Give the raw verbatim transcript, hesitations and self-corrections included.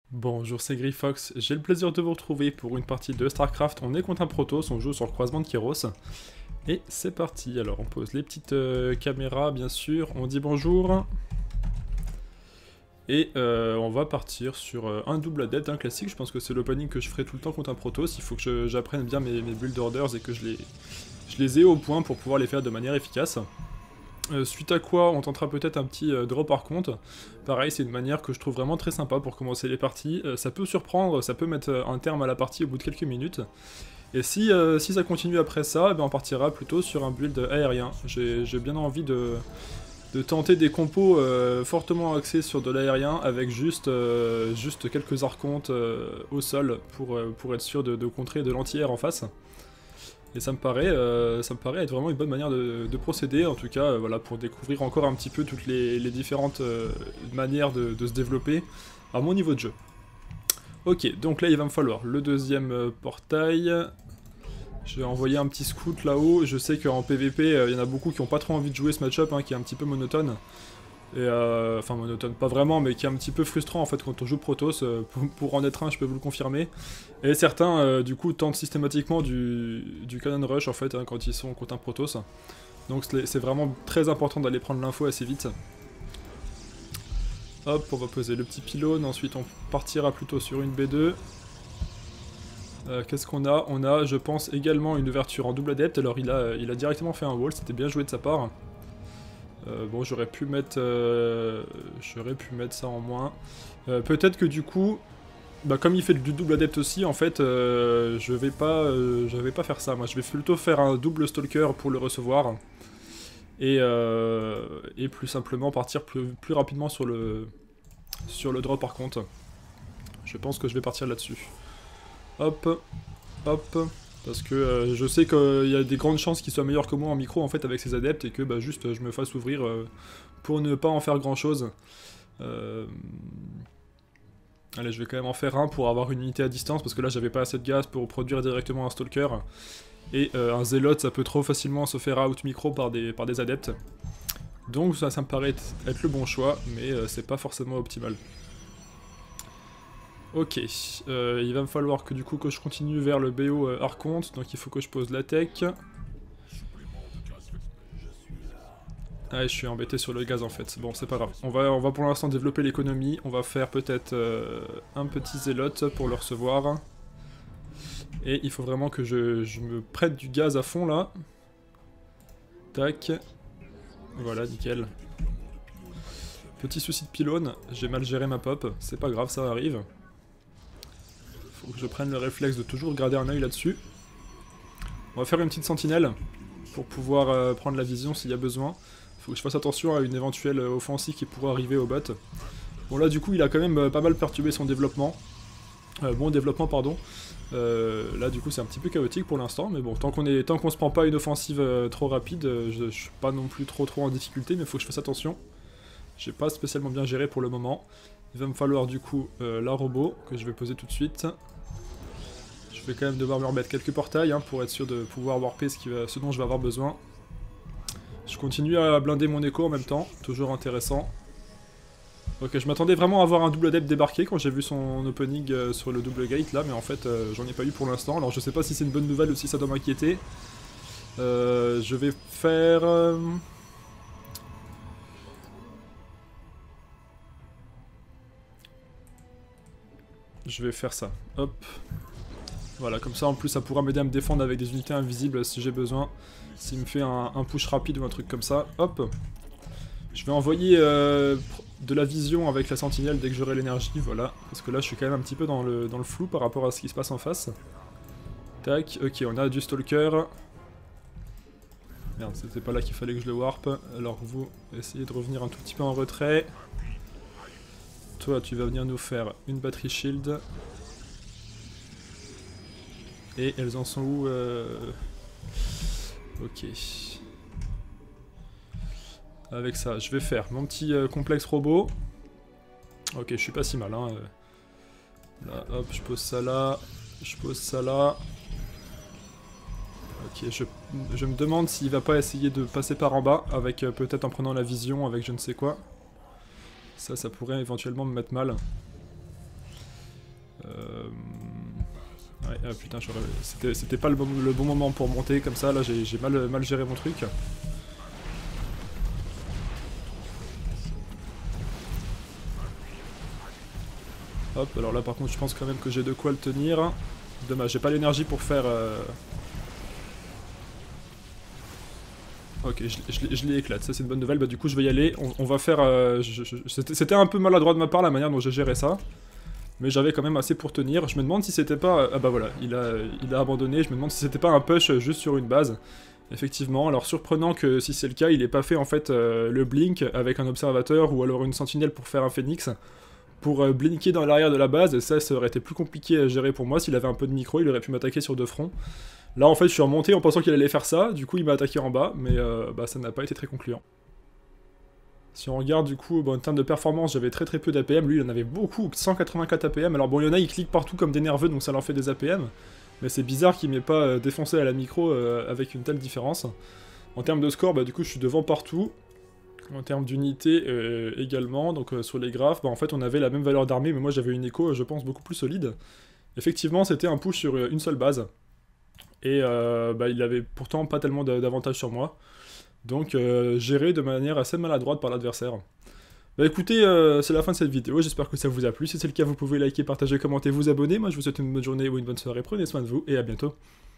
Bonjour, c'est Grifox, j'ai le plaisir de vous retrouver pour une partie de StarCraft. On est contre un Protoss, on joue sur le croisement de Kairos. Et c'est parti, alors on pose les petites euh, caméras bien sûr, on dit bonjour. Et euh, on va partir sur euh, un double adept, un classique, je pense que c'est l'opening que je ferai tout le temps contre un Protoss. Il faut que j'apprenne bien mes, mes build orders et que je les, je les ai au point pour pouvoir les faire de manière efficace. Euh, suite à quoi on tentera peut-être un petit euh, draw par contre. Pareil, c'est une manière que je trouve vraiment très sympa pour commencer les parties. Euh, ça peut surprendre, ça peut mettre euh, un terme à la partie au bout de quelques minutes. Et si, euh, si ça continue après ça, eh ben on partira plutôt sur un build aérien. J'ai bien envie de, de tenter des compos euh, fortement axés sur de l'aérien avec juste, euh, juste quelques archontes euh, au sol pour, euh, pour être sûr de, de contrer de l'anti-air en face. Et ça me paraît, euh, ça me paraît être vraiment une bonne manière de, de procéder, en tout cas, euh, voilà, pour découvrir encore un petit peu toutes les, les différentes euh, manières de, de se développer à mon niveau de jeu. Ok, donc là il va me falloir le deuxième euh, portail. Je vais envoyer un petit scout là-haut. Je sais qu'en P V P, il euh, y en a beaucoup qui n'ont pas trop envie de jouer ce match-up, hein, qui est un petit peu monotone. Et euh, enfin monotone, pas vraiment, mais qui est un petit peu frustrant en fait quand on joue Protoss. Euh, pour, pour en être un, je peux vous le confirmer. Et certains, euh, du coup, tentent systématiquement du, du Cannon Rush en fait, hein, quand ils sont contre un Protoss. Donc c'est vraiment très important d'aller prendre l'info assez vite. Hop, on va poser le petit pylône, ensuite on partira plutôt sur une B deux. Euh, Qu'est-ce qu'on a? On a, je pense, également une ouverture en double adept. Alors il a, il a directement fait un wall, c'était bien joué de sa part. Euh, bon, j'aurais pu mettre, euh, j'aurais pu mettre ça en moins. Euh, Peut-être que du coup, bah, comme il fait du double adept aussi, en fait, euh, je vais pas, euh, je vais pas faire ça. Moi, je vais plutôt faire un double stalker pour le recevoir et, euh, et plus simplement partir plus, plus rapidement sur le, sur le drop par contre. Je pense que je vais partir là-dessus. Hop, hop. Parce que euh, je sais qu'il y a des grandes chances qu'il soit meilleur que moi en micro en fait avec ses adeptes et que bah, juste je me fasse ouvrir euh, pour ne pas en faire grand chose. Euh... Allez, je vais quand même en faire un pour avoir une unité à distance parce que là j'avais pas assez de gaz pour produire directement un stalker. Et euh, un zélote ça peut trop facilement se faire out micro par des, par des adeptes. Donc ça, ça me paraît être le bon choix, mais euh, c'est pas forcément optimal. Ok, euh, il va me falloir que du coup que je continue vers le B O euh, Archonte, donc il faut que je pose la tech. Ah, je suis embêté sur le gaz en fait, bon c'est pas grave. On va, on va pour l'instant développer l'économie, on va faire peut-être euh, un petit zélote pour le recevoir. Et il faut vraiment que je, je me prête du gaz à fond là. Tac. Voilà, nickel. Petit souci de pylône, j'ai mal géré ma pop, c'est pas grave, ça arrive. Faut que je prenne le réflexe de toujours garder un œil là-dessus. On va faire une petite sentinelle pour pouvoir euh, prendre la vision s'il y a besoin. Faut que je fasse attention à une éventuelle offensive qui pourrait arriver au bot. Bon là du coup il a quand même euh, pas mal perturbé son développement. Euh, bon développement pardon. Euh, là du coup c'est un petit peu chaotique pour l'instant, mais bon tant qu'on est, tant qu'on se prend pas une offensive euh, trop rapide, euh, je, je suis pas non plus trop trop en difficulté, mais faut que je fasse attention. J'ai pas spécialement bien géré pour le moment. Il va me falloir du coup euh, la robot que je vais poser tout de suite. Je vais quand même devoir me remettre quelques portails hein, pour être sûr de pouvoir warper ce, qui va, ce dont je vais avoir besoin. Je continue à blinder mon écho en même temps, toujours intéressant. Ok, je m'attendais vraiment à avoir un double adept débarquer quand j'ai vu son opening euh, sur le double gate là, mais en fait euh, j'en ai pas eu pour l'instant. Alors je sais pas si c'est une bonne nouvelle ou si ça doit m'inquiéter. Euh, je vais faire... Euh... Je vais faire ça, hop. Voilà, comme ça en plus ça pourra m'aider à me défendre avec des unités invisibles si j'ai besoin. S'il me fait un, un push rapide ou un truc comme ça, hop. Je vais envoyer euh, de la vision avec la sentinelle dès que j'aurai l'énergie, voilà. Parce que là je suis quand même un petit peu dans le, dans le flou par rapport à ce qui se passe en face. Tac, ok, on a du stalker. Merde, c'était pas là qu'il fallait que je le warp. Alors vous, essayez de revenir un tout petit peu en retrait. Toi, tu vas venir nous faire une batterie shield. Et elles en sont où euh... Ok. Avec ça, je vais faire mon petit euh, complexe robot. Ok, je suis pas si mal. Hein. Là, hop, je pose ça là. Je pose ça là. Ok, je, je me demande s'il va pas essayer de passer par en bas, avec euh, peut-être en prenant la vision, avec je ne sais quoi. Ça, ça pourrait éventuellement me mettre mal. Euh... Ouais, ah, putain, c'était pas le bon, le bon moment pour monter comme ça, là j'ai mal, mal géré mon truc. Hop, alors là par contre je pense quand même que j'ai de quoi le tenir. Dommage, j'ai pas l'énergie pour faire... Euh... Ok, je, je, je les éclate, ça c'est une bonne nouvelle, bah du coup je vais y aller, on, on va faire... Euh, c'était un peu maladroit de ma part la manière dont j'ai géré ça, mais j'avais quand même assez pour tenir. Je me demande si c'était pas... Ah bah voilà, il a, il a abandonné, je me demande si c'était pas un push juste sur une base. Effectivement, alors surprenant que si c'est le cas, il ait pas fait en fait euh, le blink avec un observateur ou alors une sentinelle pour faire un phoenix, pour euh, blinker dans l'arrière de la base, et ça, ça aurait été plus compliqué à gérer pour moi. S'il avait un peu de micro, il aurait pu m'attaquer sur deux fronts. Là en fait je suis remonté en pensant qu'il allait faire ça, du coup il m'a attaqué en bas, mais euh, bah, ça n'a pas été très concluant. Si on regarde du coup, bon, en termes de performance, j'avais très très peu d'A P M, lui il en avait beaucoup, cent quatre-vingt-quatre A P M, alors bon il y en a, ils cliquent partout comme des nerveux, donc ça leur fait des A P M, mais c'est bizarre qu'il m'ait pas euh, défoncé à la micro euh, avec une telle différence. En termes de score, bah du coup je suis devant partout, en termes d'unité euh, également, donc euh, sur les graphes, bah en fait on avait la même valeur d'armée, mais moi j'avais une écho, je pense, beaucoup plus solide. Effectivement c'était un push sur une seule base, et euh, bah, il avait pourtant pas tellement d'avantages sur moi. Donc euh, géré de manière assez maladroite par l'adversaire. Bah écoutez, euh, c'est la fin de cette vidéo, j'espère que ça vous a plu. Si c'est le cas, vous pouvez liker, partager, commenter, vous abonner. Moi je vous souhaite une bonne journée ou une bonne soirée, prenez soin de vous et à bientôt.